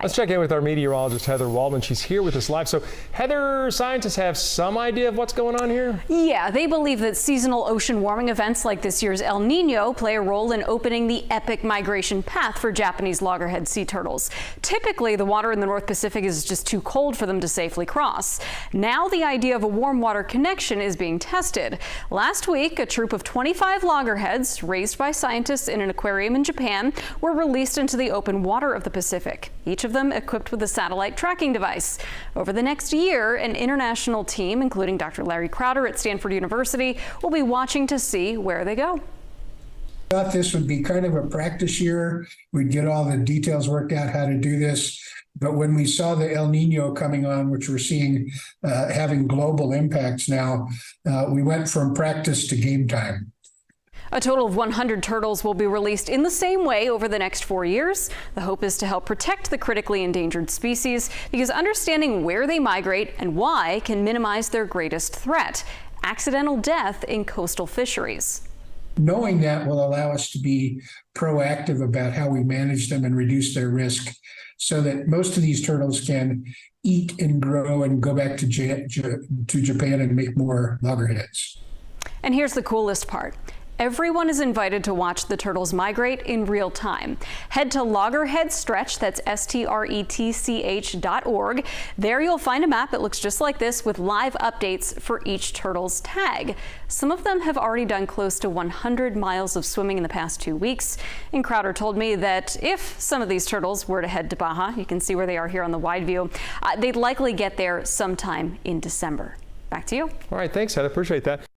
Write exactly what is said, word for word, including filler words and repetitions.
Let's check in with our meteorologist, Heather Waldman. She's here with us live. So, Heather, scientists have some idea of what's going on here? Yeah, they believe that seasonal ocean warming events like this year's El Niño play a role in opening the epic migration path for Japanese loggerhead sea turtles. Typically, the water in the North Pacific is just too cold for them to safely cross. Now, the idea of a warm water connection is being tested. Last week, a troop of twenty-five loggerheads, raised by scientists in an aquarium in Japan, were released into the open water of the Pacific. Each of them equipped with a satellite tracking device. Over the next year, an international team, including Doctor Larry Crowder at Stanford University, will be watching to see where they go. I thought this would be kind of a practice year. We'd get all the details worked out how to do this. But when we saw the El Nino coming on, which we're seeing uh, having global impacts now, uh, we went from practice to game time. A total of one hundred turtles will be released in the same way over the next four years. The hope is to help protect the critically endangered species, because understanding where they migrate and why can minimize their greatest threat: accidental death in coastal fisheries. Knowing that will allow us to be proactive about how we manage them and reduce their risk, so that most of these turtles can eat and grow and go back to, J to Japan and make more loggerheads. And here's the coolest part. Everyone is invited to watch the turtles migrate in real time. Head to loggerhead stretch, that's S T R E T C H dot org. There you'll find a map that looks just like this with live updates for each turtle's tag. Some of them have already done close to one hundred miles of swimming in the past two weeks. And Crowder told me that if some of these turtles were to head to Baja, you can see where they are here on the wide view, uh, they'd likely get there sometime in December. Back to you. All right, thanks, Heather. Appreciate that.